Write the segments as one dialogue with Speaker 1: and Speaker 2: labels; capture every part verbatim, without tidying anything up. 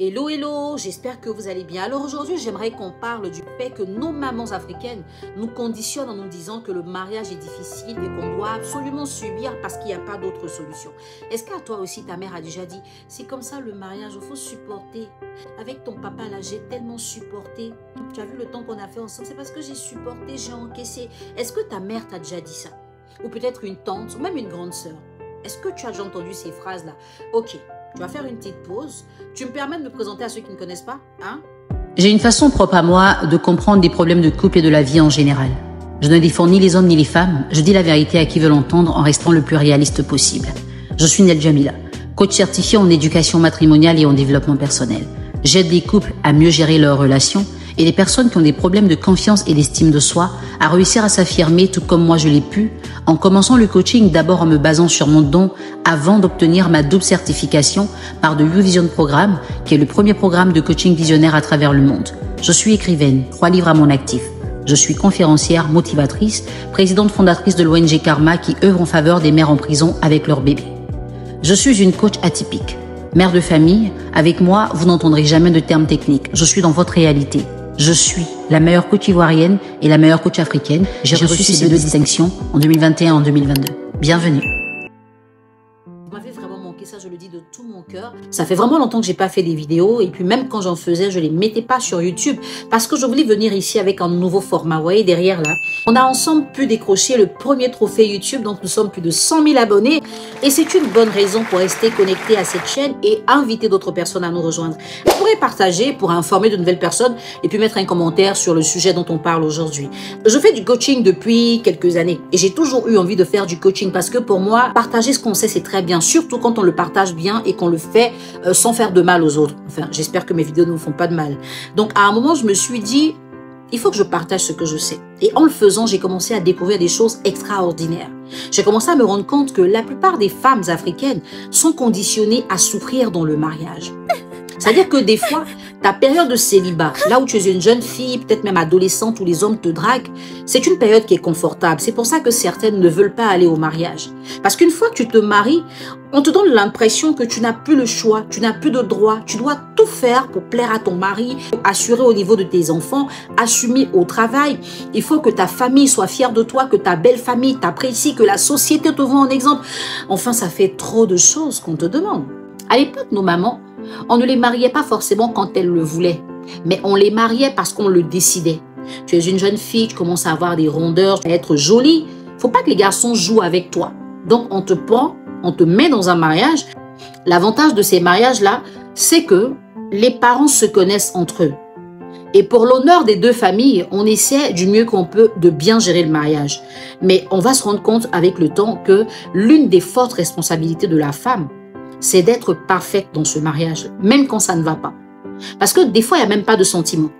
Speaker 1: Hello, hello, j'espère que vous allez bien. Alors aujourd'hui, j'aimerais qu'on parle du fait que nos mamans africaines nous conditionnent en nous disant que le mariage est difficile et qu'on doit absolument subir parce qu'il n'y a pas d'autre solution. Est-ce qu'à toi aussi, ta mère a déjà dit, c'est comme ça le mariage, il faut supporter. Avec ton papa là, j'ai tellement supporté. Tu as vu le temps qu'on a fait ensemble, c'est parce que j'ai supporté, j'ai encaissé. Est-ce que ta mère t'a déjà dit ça? Ou peut-être une tante, ou même une grande sœur. Est-ce que tu as déjà entendu ces phrases-là? Ok. Tu vas faire une petite pause. Tu me permets de me présenter à ceux qui ne connaissent pas, hein?
Speaker 2: J'ai une façon propre à moi de comprendre des problèmes de couple et de la vie en général. Je ne défends ni les hommes ni les femmes. Je dis la vérité à qui veut l'entendre en restant le plus réaliste possible. Je suis Nel Jamila, coach certifié en éducation matrimoniale et en développement personnel. J'aide les couples à mieux gérer leurs relations et les personnes qui ont des problèmes de confiance et d'estime de soi à réussir à s'affirmer tout comme moi je l'ai pu, en commençant le coaching d'abord en me basant sur mon don avant d'obtenir ma double certification par The YouVision Programme, qui est le premier programme de coaching visionnaire à travers le monde. Je suis écrivaine, trois livres à mon actif. Je suis conférencière, motivatrice, présidente fondatrice de l'O N G Karma qui œuvre en faveur des mères en prison avec leurs bébés. Je suis une coach atypique. Mère de famille, avec moi, vous n'entendrez jamais de termes techniques. Je suis dans votre réalité. Je suis la meilleure coach ivoirienne et la meilleure coach africaine. J'ai reçu ces deux distinctions en deux mille vingt et un et en deux mille vingt-deux. Bienvenue.
Speaker 1: Vous m'avez vraiment manqué, ça je le dis de tout mon cœur. Ça fait vraiment longtemps que j'ai pas fait des vidéos et puis même quand j'en faisais, je les mettais pas sur YouTube parce que je voulais venir ici avec un nouveau format. Vous voyez derrière là, on a ensemble pu décrocher le premier trophée YouTube, donc nous sommes plus de cent mille abonnés et c'est une bonne raison pour rester connecté à cette chaîne et inviter d'autres personnes à nous rejoindre. Vous pourrez partager pour informer de nouvelles personnes et puis mettre un commentaire sur le sujet dont on parle aujourd'hui. Je fais du coaching depuis quelques années et j'ai toujours eu envie de faire du coaching parce que pour moi, partager ce qu'on sait, c'est très bien, surtout quand on le partage bien et qu'on le fait euh, sans faire de mal aux autres. Enfin, j'espère que mes vidéos ne vous font pas de mal. Donc, à un moment, je me suis dit, il faut que je partage ce que je sais. Et en le faisant, j'ai commencé à découvrir des choses extraordinaires. J'ai commencé à me rendre compte que la plupart des femmes africaines sont conditionnées à souffrir dans le mariage. C'est-à-dire que des fois, ta période de célibat, là où tu es une jeune fille, peut-être même adolescente, où les hommes te draguent, c'est une période qui est confortable. C'est pour ça que certaines ne veulent pas aller au mariage. Parce qu'une fois que tu te maries, on te donne l'impression que tu n'as plus le choix, tu n'as plus de droit, tu dois tout faire pour plaire à ton mari, assurer au niveau de tes enfants, assumer au travail. Il faut que ta famille soit fière de toi, que ta belle famille t'apprécie, que la société te voit en exemple. Enfin, ça fait trop de choses qu'on te demande. À l'époque, nos mamans, on ne les mariait pas forcément quand elles le voulaient, mais on les mariait parce qu'on le décidait. Tu es une jeune fille, tu commences à avoir des rondeurs, à être jolie. Faut pas que les garçons jouent avec toi. Donc, on te prend, on te met dans un mariage. L'avantage de ces mariages-là, c'est que les parents se connaissent entre eux. Et pour l'honneur des deux familles, on essaie du mieux qu'on peut de bien gérer le mariage. Mais on va se rendre compte avec le temps que l'une des fortes responsabilités de la femme, c'est d'être parfaite dans ce mariage, même quand ça ne va pas. Parce que des fois, il n'y a même pas de sentiments.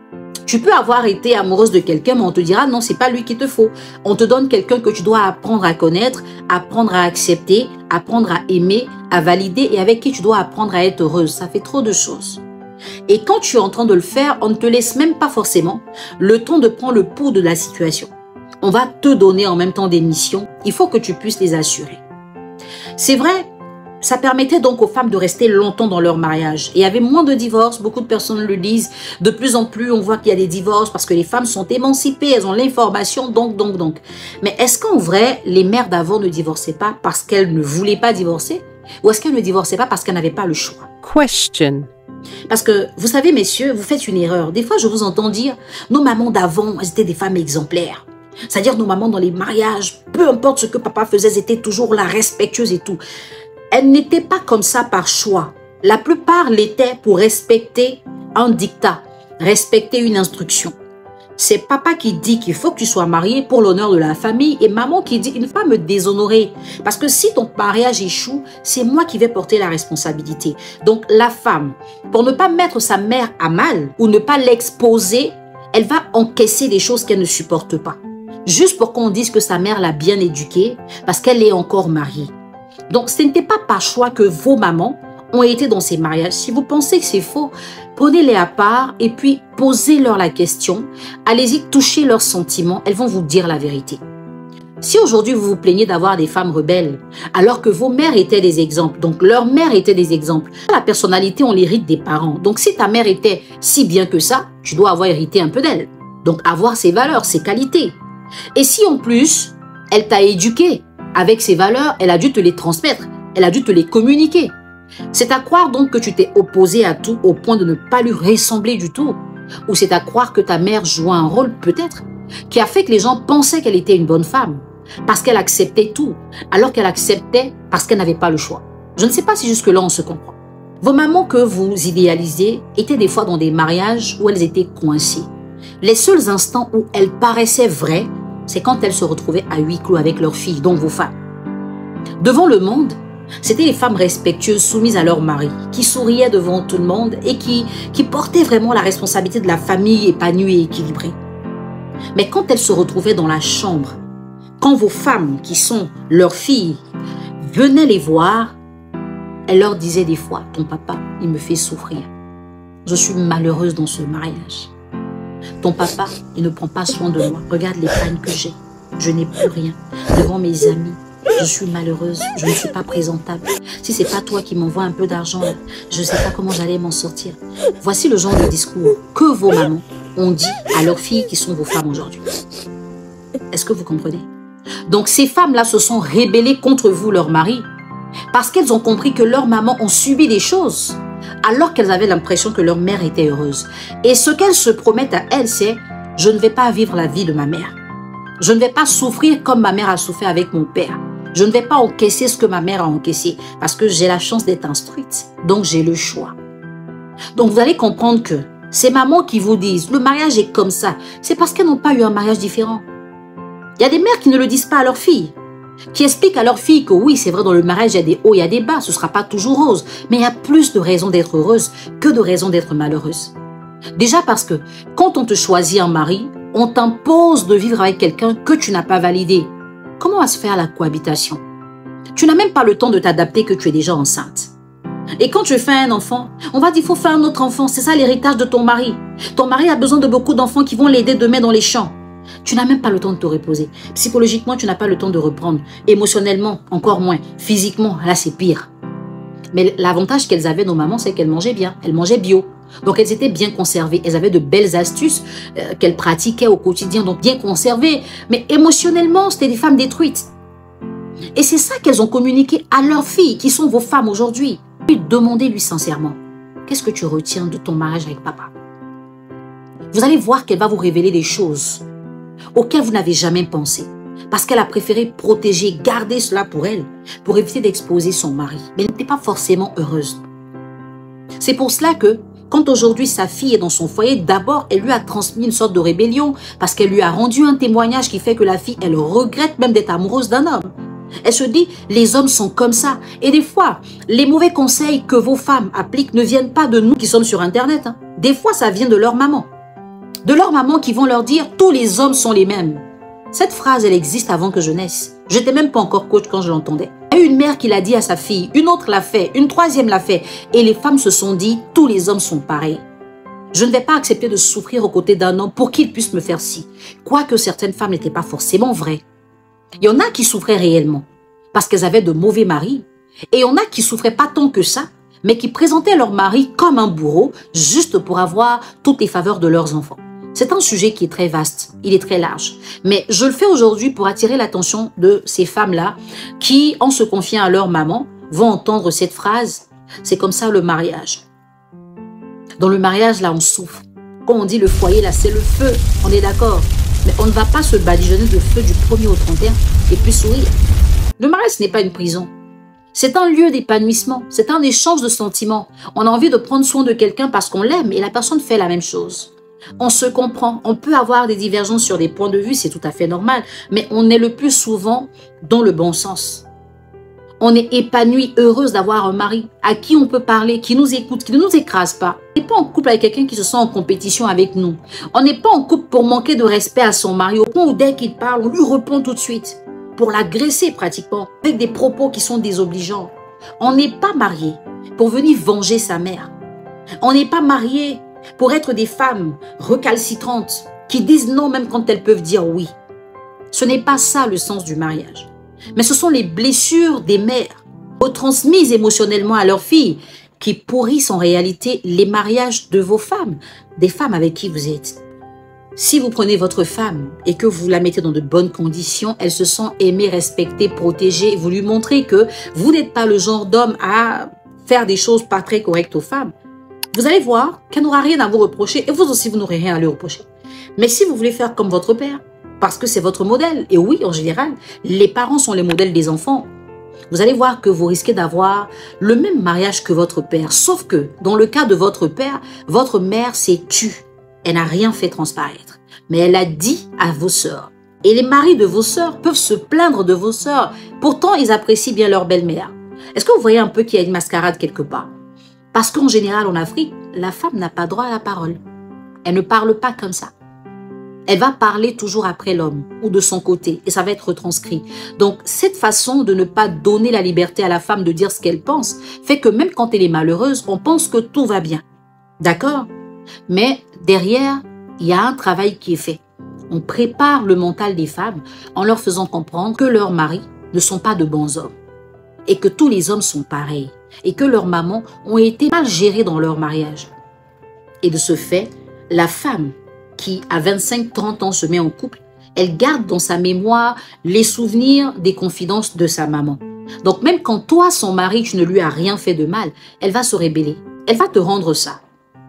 Speaker 1: Tu peux avoir été amoureuse de quelqu'un, mais on te dira, non, c'est pas lui qu'il te faut. On te donne quelqu'un que tu dois apprendre à connaître, apprendre à accepter, apprendre à aimer, à valider et avec qui tu dois apprendre à être heureuse. Ça fait trop de choses. Et quand tu es en train de le faire, on ne te laisse même pas forcément le temps de prendre le pouls de la situation. On va te donner en même temps des missions. Il faut que tu puisses les assurer. C'est vrai. Ça permettait donc aux femmes de rester longtemps dans leur mariage. Et il y avait moins de divorces, beaucoup de personnes le disent. De plus en plus, on voit qu'il y a des divorces parce que les femmes sont émancipées, elles ont l'information, donc, donc, donc. Mais est-ce qu'en vrai, les mères d'avant ne divorçaient pas parce qu'elles ne voulaient pas divorcer? Ou est-ce qu'elles ne divorçaient pas parce qu'elles n'avaient pas le choix?
Speaker 3: Question.
Speaker 1: Parce que, vous savez, messieurs, vous faites une erreur. Des fois, je vous entends dire, nos mamans d'avant, elles étaient des femmes exemplaires. C'est-à-dire, nos mamans dans les mariages, peu importe ce que papa faisait, elles étaient toujours là, respectueuses et tout. Elles n'étaient pas comme ça par choix. La plupart l'étaient pour respecter un dictat, respecter une instruction. C'est papa qui dit qu'il faut que tu sois marié pour l'honneur de la famille et maman qui dit il ne faut pas me déshonorer. Parce que si ton mariage échoue, c'est moi qui vais porter la responsabilité. Donc la femme, pour ne pas mettre sa mère à mal ou ne pas l'exposer, elle va encaisser des choses qu'elle ne supporte pas. Juste pour qu'on dise que sa mère l'a bien éduquée parce qu'elle est encore mariée. Donc, ce n'était pas par choix que vos mamans ont été dans ces mariages. Si vous pensez que c'est faux, prenez-les à part et puis posez-leur la question. Allez-y toucher leurs sentiments. Elles vont vous dire la vérité. Si aujourd'hui vous vous plaignez d'avoir des femmes rebelles, alors que vos mères étaient des exemples, donc leurs mères étaient des exemples, la personnalité, on l'hérite des parents. Donc si ta mère était si bien que ça, tu dois avoir hérité un peu d'elle. Donc avoir ses valeurs, ses qualités. Et si en plus, elle t'a éduqué avec ses valeurs, elle a dû te les transmettre, elle a dû te les communiquer. C'est à croire donc que tu t'es opposé à tout au point de ne pas lui ressembler du tout. Ou c'est à croire que ta mère jouait un rôle peut-être qui a fait que les gens pensaient qu'elle était une bonne femme. Parce qu'elle acceptait tout, alors qu'elle acceptait parce qu'elle n'avait pas le choix. Je ne sais pas si jusque-là on se comprend. Vos mamans que vous idéalisez étaient des fois dans des mariages où elles étaient coincées. Les seuls instants où elles paraissaient vraies, c'est quand elles se retrouvaient à huis clos avec leurs filles, donc vos femmes. Devant le monde, c'était les femmes respectueuses soumises à leur mari, qui souriaient devant tout le monde et qui, qui portaient vraiment la responsabilité de la famille épanouie et équilibrée. Mais quand elles se retrouvaient dans la chambre, quand vos femmes, qui sont leurs filles, venaient les voir, elles leur disaient des fois, ton papa, il me fait souffrir. Je suis malheureuse dans ce mariage. Ton papa, il ne prend pas soin de moi. Regarde les peines que j'ai. Je n'ai plus rien. Devant mes amis, je suis malheureuse. Je ne suis pas présentable. Si ce n'est pas toi qui m'envoie un peu d'argent, je ne sais pas comment j'allais m'en sortir. Voici le genre de discours que vos mamans ont dit à leurs filles qui sont vos femmes aujourd'hui. Est-ce que vous comprenez? Donc ces femmes-là se sont rébellées contre vous, leur mari, parce qu'elles ont compris que leurs mamans ont subi des choses, alors qu'elles avaient l'impression que leur mère était heureuse. Et ce qu'elles se promettent à elles, c'est « je ne vais pas vivre la vie de ma mère. Je ne vais pas souffrir comme ma mère a souffert avec mon père. Je ne vais pas encaisser ce que ma mère a encaissé, parce que j'ai la chance d'être instruite, donc j'ai le choix. » Donc vous allez comprendre que ces mamans qui vous disent « le mariage est comme ça », c'est parce qu'elles n'ont pas eu un mariage différent. Il y a des mères qui ne le disent pas à leurs filles, qui expliquent à leurs filles que oui, c'est vrai, dans le mariage, il y a des hauts, il y a des bas, ce ne sera pas toujours rose, mais il y a plus de raisons d'être heureuse que de raisons d'être malheureuse. Déjà parce que quand on te choisit un mari, on t'impose de vivre avec quelqu'un que tu n'as pas validé. Comment va se faire la cohabitation? Tu n'as même pas le temps de t'adapter que tu es déjà enceinte. Et quand tu fais un enfant, on va dire qu'il faut faire un autre enfant, c'est ça l'héritage de ton mari. Ton mari a besoin de beaucoup d'enfants qui vont l'aider demain dans les champs. Tu n'as même pas le temps de te reposer. Psychologiquement, tu n'as pas le temps de reprendre. Émotionnellement, encore moins. Physiquement, là, c'est pire. Mais l'avantage qu'elles avaient, nos mamans, c'est qu'elles mangeaient bien. Elles mangeaient bio. Donc, elles étaient bien conservées. Elles avaient de belles astuces euh, qu'elles pratiquaient au quotidien, donc bien conservées. Mais émotionnellement, c'était des femmes détruites. Et c'est ça qu'elles ont communiqué à leurs filles, qui sont vos femmes aujourd'hui. Demandez-lui sincèrement, qu'est-ce que tu retiens de ton mariage avec papa? Vous allez voir qu'elle va vous révéler des choses auxquelles vous n'avez jamais pensé. Parce qu'elle a préféré protéger, garder cela pour elle, pour éviter d'exposer son mari. Mais elle n'était pas forcément heureuse. C'est pour cela que, quand aujourd'hui sa fille est dans son foyer, d'abord, elle lui a transmis une sorte de rébellion, parce qu'elle lui a rendu un témoignage qui fait que la fille, elle regrette même d'être amoureuse d'un homme. Elle se dit, les hommes sont comme ça. Et des fois, les mauvais conseils que vos femmes appliquent ne viennent pas de nous qui sommes sur Internet. Hein. Des fois, ça vient de leur maman. De leur maman qui vont leur dire, tous les hommes sont les mêmes. Cette phrase, elle existe avant que je naisse. Je n'étais même pas encore coach quand je l'entendais. Il y a eu une mère qui l'a dit à sa fille, une autre l'a fait, une troisième l'a fait. Et les femmes se sont dit, tous les hommes sont pareils. Je ne vais pas accepter de souffrir aux côtés d'un homme pour qu'il puisse me faire ci. Quoique certaines femmes n'étaient pas forcément vraies. Il y en a qui souffraient réellement parce qu'elles avaient de mauvais maris. Et il y en a qui souffraient pas tant que ça, mais qui présentaient leur mari comme un bourreau juste pour avoir toutes les faveurs de leurs enfants. C'est un sujet qui est très vaste, il est très large. Mais je le fais aujourd'hui pour attirer l'attention de ces femmes-là qui, en se confiant à leur maman, vont entendre cette phrase. C'est comme ça le mariage. Dans le mariage, là, on souffre. Quand on dit le foyer, là, c'est le feu, on est d'accord. Mais on ne va pas se badigeonner de feu du premier au trente et un et puis sourire. Le mariage, ce n'est pas une prison. C'est un lieu d'épanouissement, c'est un échange de sentiments. On a envie de prendre soin de quelqu'un parce qu'on l'aime et la personne fait la même chose. On se comprend, on peut avoir des divergences sur des points de vue, c'est tout à fait normal, mais on est le plus souvent dans le bon sens. On est épanoui, heureuse d'avoir un mari à qui on peut parler, qui nous écoute, qui ne nous écrase pas. On n'est pas en couple avec quelqu'un qui se sent en compétition avec nous. On n'est pas en couple pour manquer de respect à son mari, au point où dès qu'il parle, on lui répond tout de suite, pour l'agresser pratiquement, avec des propos qui sont désobligeants. On n'est pas marié pour venir venger sa mère. On n'est pas marié pour être des femmes recalcitrantes qui disent non même quand elles peuvent dire oui. Ce n'est pas ça le sens du mariage. Mais ce sont les blessures des mères, retransmises émotionnellement à leurs filles, qui pourrissent en réalité les mariages de vos femmes, des femmes avec qui vous êtes. Si vous prenez votre femme et que vous la mettez dans de bonnes conditions, elle se sent aimée, respectée, protégée, vous lui montrez que vous n'êtes pas le genre d'homme à faire des choses pas très correctes aux femmes, vous allez voir qu'elle n'aura rien à vous reprocher et vous aussi, vous n'aurez rien à lui reprocher. Mais si vous voulez faire comme votre père, parce que c'est votre modèle, et oui, en général, les parents sont les modèles des enfants, vous allez voir que vous risquez d'avoir le même mariage que votre père. Sauf que, dans le cas de votre père, votre mère s'est tue. Elle n'a rien fait transparaître. Mais elle a dit à vos sœurs. Et les maris de vos sœurs peuvent se plaindre de vos sœurs. Pourtant, ils apprécient bien leur belle-mère. Est-ce que vous voyez un peu qu'il y a une mascarade quelque part? Parce qu'en général, en Afrique, la femme n'a pas droit à la parole. Elle ne parle pas comme ça. Elle va parler toujours après l'homme ou de son côté et ça va être retranscrit. Donc, cette façon de ne pas donner la liberté à la femme de dire ce qu'elle pense fait que même quand elle est malheureuse, on pense que tout va bien. D'accord? Mais derrière, il y a un travail qui est fait. On prépare le mental des femmes en leur faisant comprendre que leurs maris ne sont pas de bons hommes et que tous les hommes sont pareils et que leurs mamans ont été mal gérées dans leur mariage. Et de ce fait, la femme qui, à vingt-cinq trente ans, se met en couple, elle garde dans sa mémoire les souvenirs des confidences de sa maman. Donc même quand toi, son mari, tu ne lui as rien fait de mal, elle va se rébeller. Elle va te rendre ça.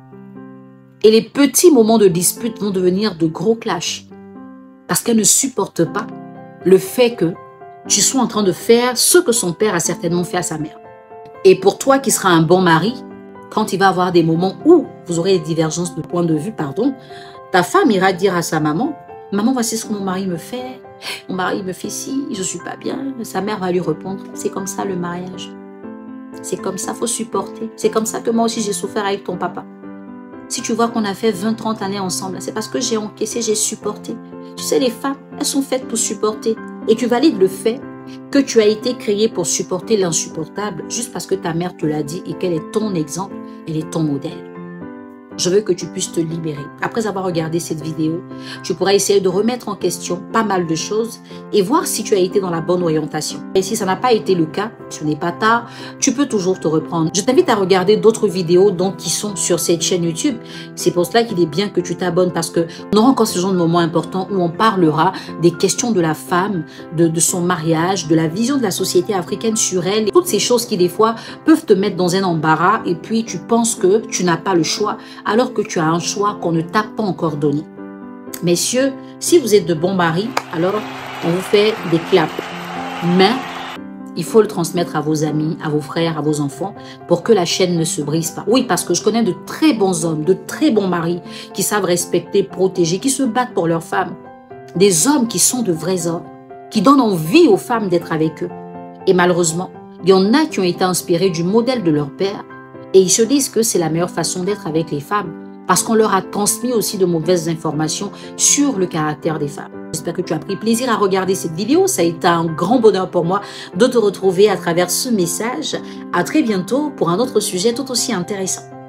Speaker 1: Et les petits moments de dispute vont devenir de gros clashs. Parce qu'elle ne supporte pas le fait que tu sois en train de faire ce que son père a certainement fait à sa mère. Et pour toi qui seras un bon mari, quand il va avoir des moments où vous aurez des divergences de point de vue, pardon, ta femme ira dire à sa maman, « Maman, voici ce que mon mari me fait. Mon mari me fait ci, je ne suis pas bien. » Sa mère va lui répondre, « C'est comme ça le mariage. C'est comme ça, il faut supporter. C'est comme ça que moi aussi j'ai souffert avec ton papa. Si tu vois qu'on a fait vingt trente années ensemble, c'est parce que j'ai encaissé, j'ai supporté. Tu sais, les femmes, elles sont faites pour supporter. Et tu valides le fait que tu as été créée pour supporter l'insupportable juste parce que ta mère te l'a dit et qu'elle est ton exemple, elle est ton modèle. Je veux que tu puisses te libérer. Après avoir regardé cette vidéo, tu pourras essayer de remettre en question pas mal de choses et voir si tu as été dans la bonne orientation. Et si ça n'a pas été le cas, ce n'est pas tard, tu peux toujours te reprendre. Je t'invite à regarder d'autres vidéos donc, qui sont sur cette chaîne YouTube. C'est pour cela qu'il est bien que tu t'abonnes parce qu'on aura encore ce genre de moments importants où on parlera des questions de la femme, de, de son mariage, de la vision de la société africaine sur elle. Toutes ces choses qui des fois peuvent te mettre dans un embarras et puis tu penses que tu n'as pas le choix alors que tu as un choix qu'on ne t'a pas encore donné. Messieurs, si vous êtes de bons maris, alors on vous fait des claps. Mais il faut le transmettre à vos amis, à vos frères, à vos enfants pour que la chaîne ne se brise pas. Oui, parce que je connais de très bons hommes, de très bons maris qui savent respecter, protéger, qui se battent pour leurs femmes. Des hommes qui sont de vrais hommes, qui donnent envie aux femmes d'être avec eux. Et malheureusement, il y en a qui ont été inspirés du modèle de leur père et ils se disent que c'est la meilleure façon d'être avec les femmes parce qu'on leur a transmis aussi de mauvaises informations sur le caractère des femmes. J'espère que tu as pris plaisir à regarder cette vidéo. Ça a été un grand bonheur pour moi de te retrouver à travers ce message. À très bientôt pour un autre sujet tout aussi intéressant.